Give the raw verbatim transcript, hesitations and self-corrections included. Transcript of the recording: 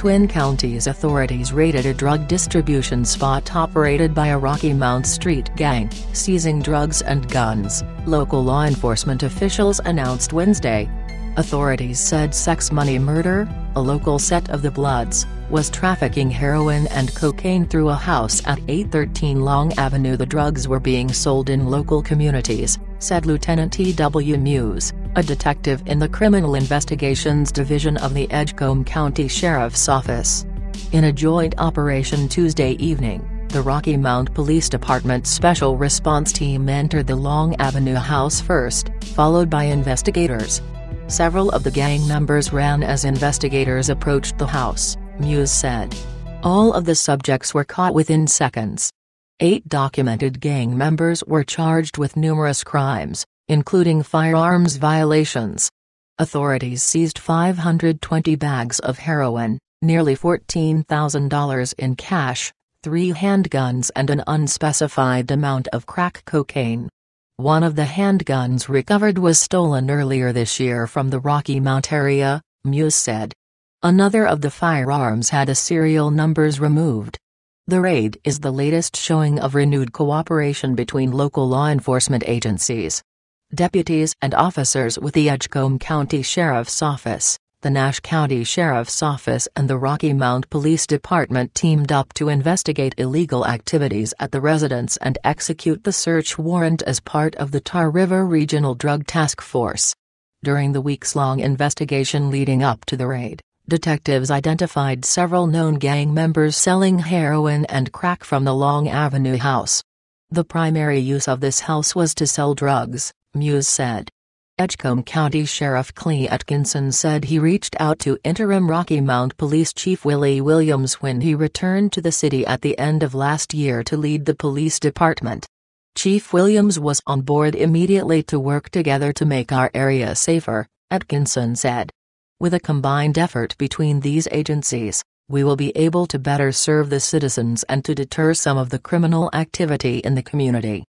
Twin Counties authorities raided a drug distribution spot operated by a Rocky Mount street gang, seizing drugs and guns, local law enforcement officials announced Wednesday. Authorities said Sex Money Murder, a local set of the Bloods, was trafficking heroin and cocaine through a house at eight thirteen Long Avenue. The drugs were being sold in local communities, said Lieutenant T W Muse, a detective in the Criminal Investigations Division of the Edgecombe County Sheriff's Office. In a joint operation Tuesday evening, the Rocky Mount Police Department Special Response Team entered the Long Avenue house first, followed by investigators. Several of the gang members ran as investigators approached the house, Muse said. All of the subjects were caught within seconds. Eight documented gang members were charged with numerous crimes, including firearms violations. Authorities seized five hundred twenty bags of heroin, nearly fourteen thousand dollars in cash, three handguns and an unspecified amount of crack cocaine. One of the handguns recovered was stolen earlier this year from the Rocky Mount area, Muse said. Another of the firearms had a serial numbers removed. The raid is the latest showing of renewed cooperation between local law enforcement agencies. Deputies and officers with the Edgecombe County Sheriff's Office, the Nash County Sheriff's Office and the Rocky Mount Police Department teamed up to investigate illegal activities at the residence and execute the search warrant as part of the Tar River Regional Drug Task Force. During the weeks-long investigation leading up to the raid, detectives identified several known gang members selling heroin and crack from the Long Avenue house. The primary use of this house was to sell drugs, Muse said. Edgecombe County Sheriff Clay Atkinson said he reached out to interim Rocky Mount Police Chief Willie Williams when he returned to the city at the end of last year to lead the police department. Chief Williams was on board immediately to work together to make our area safer, Atkinson said. With a combined effort between these agencies, we will be able to better serve the citizens and to deter some of the criminal activity in the community.